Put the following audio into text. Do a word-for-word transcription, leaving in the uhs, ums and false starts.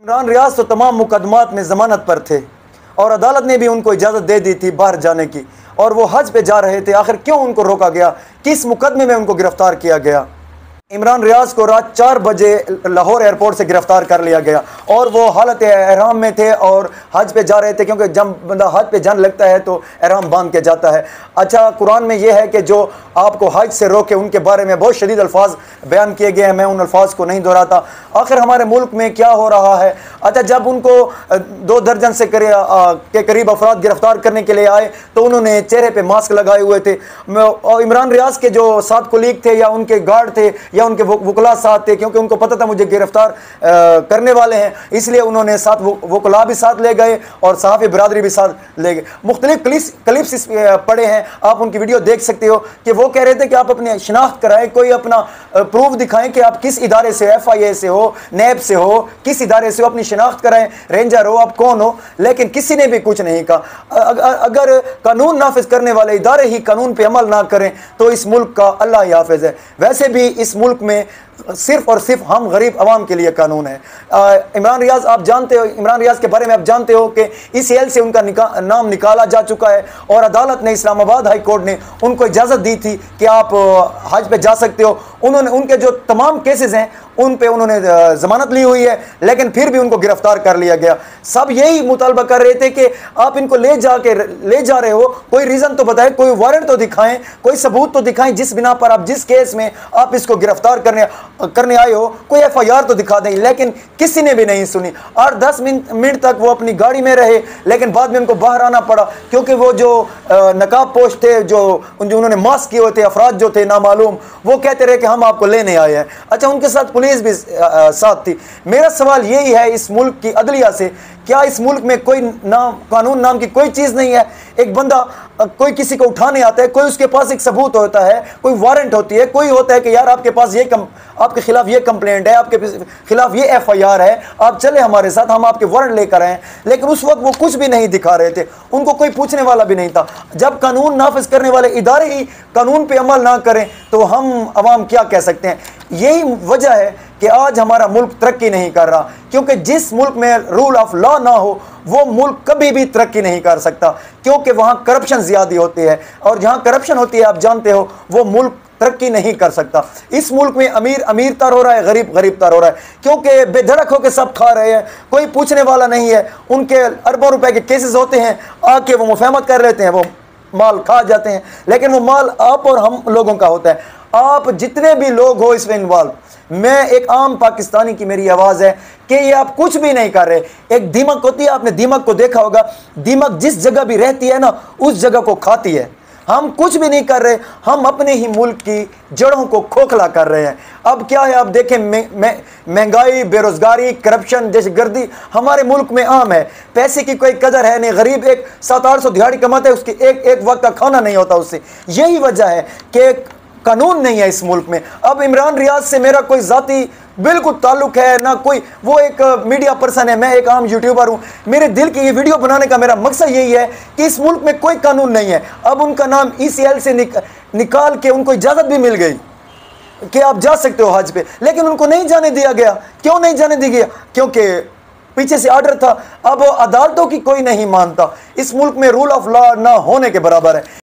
इमरान रियाज तो तमाम मुकदमात में ज़मानत पर थे और अदालत ने भी उनको इजाज़त दे दी थी बाहर जाने की, और वो हज पे जा रहे थे। आखिर क्यों उनको रोका गया, किस मुकदमे में उनको गिरफ्तार किया गया? इमरान रियाज को रात चार बजे लाहौर एयरपोर्ट से गिरफ्तार कर लिया गया और वो हालत एहराम में थे और हज पे जा रहे थे, क्योंकि जब बंदा हज पे जाने लगता है तो एहराम बांध के जाता है। अच्छा, कुरान में ये है कि जो आपको हज से रोके उनके बारे में बहुत शदीद अल्फाज बयान किए गए हैं, मैं उन अल्फाज को नहीं दोहराता। आखिर हमारे मुल्क में क्या हो रहा है? अच्छा, जब उनको दो दर्जन से के करीब अफराद गिरफ्तार करने के लिए आए तो उन्होंने चेहरे पर मास्क लगाए हुए थे। और इमरान रियाज के जो सात कुलीग थे या उनके गार्ड थे या उनके वकला साथ थे, क्योंकि उनको पता था मुझे गिरफ्तार करने वाले हैं, इसलिए उन्होंने साथ वकला भी साथ ले गए और सहाफ़ी बिरादरी भी साथ ले गए। मुख्तलिफ क्लिप्स पड़े हैं, आप उनकी वीडियो देख सकते हो कि वो कह रहे थे कि आप अपनी शिनाख्त कराएं, कोई अपना प्रूफ दिखाएं कि आप किस इदारे से, एफ आई ए से हो, नैब से हो, किस इदारे से हो, अपनी शिनाख्त कराएं, रेंजर हो, आप कौन हो। लेकिन किसी ने भी कुछ नहीं कहा। अगर कानून नाफिज करने वाले इदारे ही कानून पर अमल ना करें तो इस मुल्क का अल्लाह ही हाफिज है। वैसे भी इस मुल्क में सिर्फ और सिर्फ हम गरीब अवाम के लिए कानून है। आ, इमरान रियाज आप जानते हो, इमरान रियाज के बारे में आप जानते हो कि इस एल से उनका निका, नाम निकाला जा चुका है और अदालत ने, इस्लामाबाद हाई कोर्ट ने उनको इजाज़त दी थी कि आप हज पे जा सकते हो। उन्होंने उनके जो तमाम केसेस हैं उन पे उन्होंने ज़मानत ली हुई है, लेकिन फिर भी उनको गिरफ्तार कर लिया गया। सब यही मुतालबा कर रहे थे कि आप इनको ले जा के ले जा रहे हो, कोई रीज़न तो बताएं, कोई वारंट तो दिखाएं, कोई सबूत तो दिखाएं जिस बिना पर आप, जिस केस में आप इसको गिरफ्तार करने करने आए हो, कोई एफ आई आर तो दिखा दें। लेकिन किसी ने भी नहीं सुनी। आठ दस मिनट तक वो अपनी गाड़ी में रहे, लेकिन बाद में उनको बाहर आना पड़ा, क्योंकि वो जो नकाब पोश थे, जो उन्होंने मास्क किए हुए थे अफराद जो थे नामालूम, वो कहते रहे कि हम आपको लेने आए हैं। अच्छा, उनके साथ पुलिस भी साथ थी। मेरा सवाल यही है इस मुल्क की अदलिया से, क्या इस मुल्क में कोई नाम, कानून नाम की कोई चीज़ नहीं है? एक बंदा कोई किसी को उठाने आता है, कोई उसके पास एक सबूत होता है, कोई वारंट होती है, कोई होता है कि यार आपके पास ये कम, आपके खिलाफ ये कंप्लेंट है, आपके खिलाफ ये एफ आई आर है, आप चले हमारे साथ, हम आपके वारंट लेकर आए। लेकिन उस वक्त वो कुछ भी नहीं दिखा रहे थे, उनको कोई पूछने वाला भी नहीं था। जब कानून नाफिज करने वाले इदारे ही कानून पे अमल ना करें तो हम अवाम क्या कह सकते हैं? यही वजह है कि आज हमारा मुल्क तरक्की नहीं कर रहा, क्योंकि जिस मुल्क में रूल ऑफ लॉ ना हो वो मुल्क कभी भी तरक्की नहीं कर सकता, क्योंकि वहाँ करप्शन ज़्यादा होती है, और जहाँ करप्शन होती है आप जानते हो वो मुल्क तरक्की नहीं कर सकता। इस मुल्क में अमीर अमीर तर हो रहा है, गरीब गरीब तर हो रहा है, क्योंकि बेधड़क होकर सब खा रहे हैं, कोई पूछने वाला नहीं है। उनके अरबों रुपए के केसेस होते हैं, आके वो मुफाहमत कर लेते हैं, वो माल खा जाते हैं, लेकिन वो माल आप और हम लोगों का होता है। आप जितने भी लोग हो इसमें इन्वॉल्व, मैं एक आम पाकिस्तानी की मेरी आवाज़ है कि ये आप कुछ भी नहीं कर रहे। एक दीमक होती है, आपने दीमक को देखा होगा, दीमक जिस जगह भी रहती है ना उस जगह को खाती है। हम कुछ भी नहीं कर रहे, हम अपने ही मुल्क की जड़ों को खोखला कर रहे हैं। अब क्या है, आप देखें, महंगाई, बेरोजगारी, करप्शन जैसी गर्दी हमारे मुल्क में आम है। पैसे की कोई कदर है नहीं, गरीब एक सात आठ सौ दिहाड़ी कमाता है, उसकी एक एक वक्त का खाना नहीं होता उससे। यही वजह है कि कानून नहीं है इस मुल्क में। अब इमरान रियाज से मेरा कोई ज़ाती बिल्कुल ताल्लुक है ना, कोई, वो एक मीडिया पर्सन है, मैं एक आम यूट्यूबर हूँ। मेरे दिल की ये वीडियो बनाने का मेरा मकसद यही है कि इस मुल्क में कोई कानून नहीं है। अब उनका नाम ई सी एल से निक, निकाल के उनको इजाज़त भी मिल गई कि आप जा सकते हो हज पे, लेकिन उनको नहीं जाने दिया गया। क्यों नहीं जाने दिया गया? क्योंकि पीछे से आर्डर था। अब अदालतों की कोई नहीं मानता। इस मुल्क में रूल ऑफ लॉ ना होने के बराबर है।